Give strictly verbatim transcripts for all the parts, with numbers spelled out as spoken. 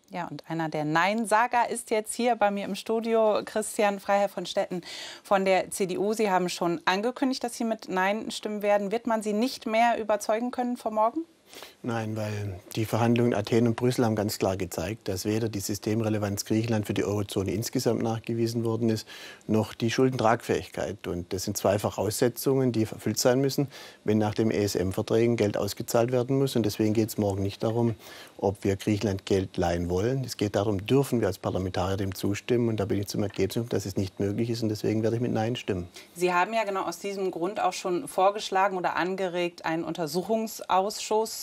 Ja, und einer der Nein-Sager ist jetzt hier bei mir im Studio, Christian Freiherr von Stetten von der C D U. Sie haben schon angekündigt, dass Sie mit Nein stimmen werden. Wird man Sie nicht mehr überzeugen können vor morgen? Nein, weil die Verhandlungen in Athen und Brüssel haben ganz klar gezeigt, dass weder die Systemrelevanz Griechenland für die Eurozone insgesamt nachgewiesen worden ist, noch die Schuldentragfähigkeit. Und das sind zwei Voraussetzungen, die erfüllt sein müssen, wenn nach den E S M-Verträgen Geld ausgezahlt werden muss. Und deswegen geht es morgen nicht darum, ob wir Griechenland Geld leihen wollen. Es geht darum, dürfen wir als Parlamentarier dem zustimmen. Und da bin ich zum Ergebnis gekommen, dass es nicht möglich ist. Und deswegen werde ich mit Nein stimmen. Sie haben ja genau aus diesem Grund auch schon vorgeschlagen oder angeregt, einen Untersuchungsausschuss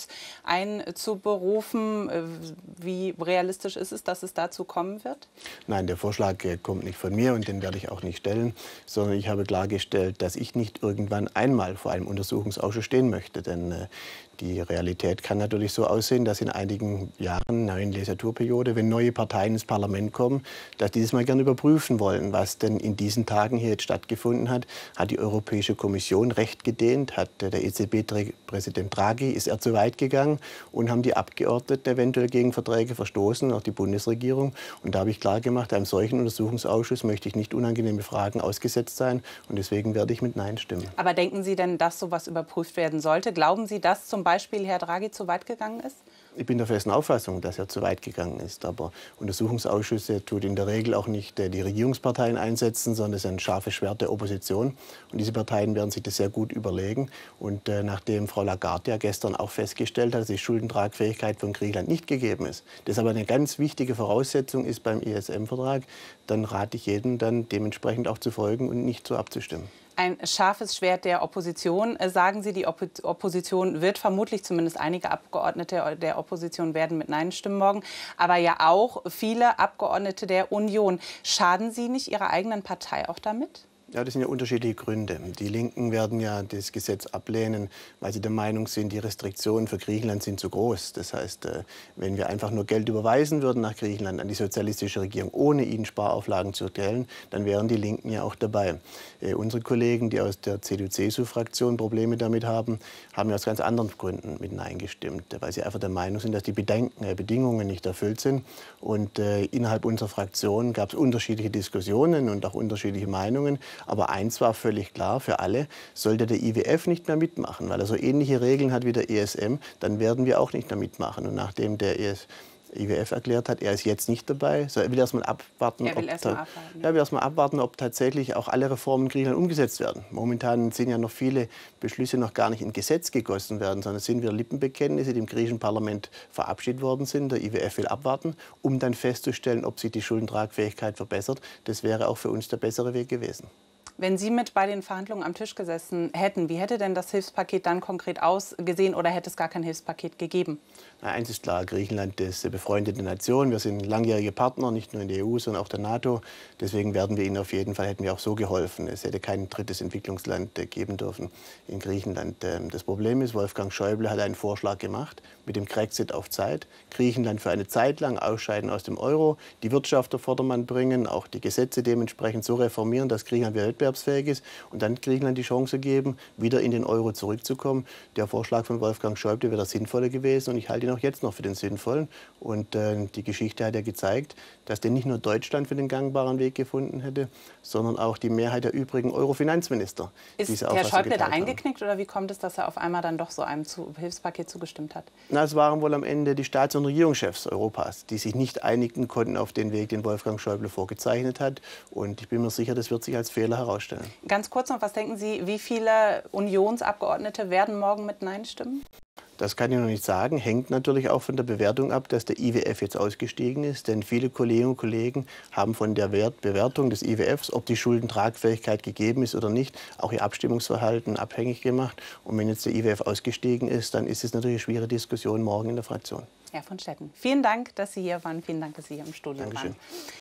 einzuberufen. Wie realistisch ist es, dass es dazu kommen wird? Nein, der Vorschlag kommt nicht von mir und den werde ich auch nicht stellen, sondern ich habe klargestellt, dass ich nicht irgendwann einmal vor einem Untersuchungsausschuss stehen möchte. Denn äh, die Realität kann natürlich so aussehen, dass in einigen Jahren, neuen Legislaturperiode, wenn neue Parteien ins Parlament kommen, dass die das mal gerne überprüfen wollen, was denn in diesen Tagen hier jetzt stattgefunden hat. Hat die Europäische Kommission Recht gedehnt? Hat der E Z B-Präsident Draghi, ist er zu weit gegangen? Und haben die Abgeordneten eventuell gegen Verträge verstoßen, auch die Bundesregierung? Und da habe ich klar gemacht, einem solchen Untersuchungsausschuss möchte ich nicht unangenehme Fragen ausgesetzt sein. Und deswegen werde ich mit Nein stimmen. Aber denken Sie denn, dass sowas überprüft werden sollte? Glauben Sie, dass zum Beispiel Herr Draghi zu weit gegangen ist? Ich bin der festen Auffassung, dass er zu weit gegangen ist. Aber Untersuchungsausschüsse tut in der Regel auch nicht die Regierungsparteien einsetzen, sondern es ist ein scharfes Schwert der Opposition. Und diese Parteien werden sich das sehr gut überlegen. Und äh, nachdem Frau Lagarde ja gestern auch festgestellt hat, dass die Schuldentragfähigkeit von Griechenland nicht gegeben ist, das aber eine ganz wichtige Voraussetzung ist beim E S M-Vertrag, dann rate ich jedem, dann dementsprechend auch zu folgen und nicht so abzustimmen. Ein scharfes Schwert der Opposition. Sagen Sie, die Opposition wird vermutlich, zumindest einige Abgeordnete der Opposition werden mit Nein stimmen morgen, aber ja auch viele Abgeordnete der Union. Schaden Sie nicht Ihrer eigenen Partei auch damit? Ja, das sind ja unterschiedliche Gründe. Die Linken werden ja das Gesetz ablehnen, weil sie der Meinung sind, die Restriktionen für Griechenland sind zu groß. Das heißt, wenn wir einfach nur Geld überweisen würden nach Griechenland an die sozialistische Regierung, ohne ihnen Sparauflagen zu erteilen, dann wären die Linken ja auch dabei. Äh, unsere Kollegen, die aus der C D U-C S U-Fraktion Probleme damit haben, haben ja aus ganz anderen Gründen mit Nein gestimmt, weil sie einfach der Meinung sind, dass die Bedenken, äh, Bedingungen nicht erfüllt sind. Und äh, innerhalb unserer Fraktion gab es unterschiedliche Diskussionen und auch unterschiedliche Meinungen. Aber eins war völlig klar für alle, sollte der I W F nicht mehr mitmachen, weil er so ähnliche Regeln hat wie der E S M, dann werden wir auch nicht mehr mitmachen. Und nachdem der I W F erklärt hat, er ist jetzt nicht dabei, so er will erst mal abwarten, er will ob, erst mal abwarten, ja. Ja, will erst mal abwarten, ob tatsächlich auch alle Reformen in Griechenland umgesetzt werden. Momentan sind ja noch viele Beschlüsse noch gar nicht in Gesetz gegossen werden, sondern es sind wieder Lippenbekenntnisse, die im griechischen Parlament verabschiedet worden sind. Der I W F will abwarten, um dann festzustellen, ob sich die Schuldentragfähigkeit verbessert. Das wäre auch für uns der bessere Weg gewesen. Wenn Sie mit bei den Verhandlungen am Tisch gesessen hätten, wie hätte denn das Hilfspaket dann konkret ausgesehen oder hätte es gar kein Hilfspaket gegeben? Na, eins ist klar, Griechenland ist eine befreundete Nation. Wir sind langjährige Partner, nicht nur in der E U, sondern auch der NATO. Deswegen werden wir ihnen auf jeden Fall, hätten wir auch so geholfen. Es hätte kein drittes Entwicklungsland geben dürfen in Griechenland. Das Problem ist, Wolfgang Schäuble hat einen Vorschlag gemacht mit dem Grexit auf Zeit. Griechenland für eine Zeit lang ausscheiden aus dem Euro, die Wirtschaft auf Vordermann bringen, auch die Gesetze dementsprechend so reformieren, dass Griechenland wieder wettbewerbsfähig ist und dann Griechenland die Chance geben, wieder in den Euro zurückzukommen. Der Vorschlag von Wolfgang Schäuble wäre der sinnvolle gewesen und ich halte ihn auch jetzt noch für den sinnvollen. Und äh, die Geschichte hat ja gezeigt, dass denn nicht nur Deutschland für den gangbaren Weg gefunden hätte, sondern auch die Mehrheit der übrigen Euro-Finanzminister. Ist Herr Schäuble da eingeknickt oder wie kommt es, dass er auf einmal dann doch so einem zu Hilfspaket zugestimmt hat? Na, es waren wohl am Ende die Staats- und Regierungschefs Europas, die sich nicht einigen konnten auf den Weg, den Wolfgang Schäuble vorgezeichnet hat. Und ich bin mir sicher, das wird sich als Fehler herausstellen. Ganz kurz noch, was denken Sie, wie viele Unionsabgeordnete werden morgen mit Nein stimmen? Das kann ich noch nicht sagen. Hängt natürlich auch von der Bewertung ab, dass der I W F jetzt ausgestiegen ist. Denn viele Kolleginnen und Kollegen haben von der Wert Bewertung des I W Fs, ob die Schuldentragfähigkeit gegeben ist oder nicht, auch ihr Abstimmungsverhalten abhängig gemacht. Und wenn jetzt der I W F ausgestiegen ist, dann ist es natürlich eine schwierige Diskussion morgen in der Fraktion. Herr von Stetten, vielen Dank, dass Sie hier waren. Vielen Dank, dass Sie hier im Studio Dankeschön. waren.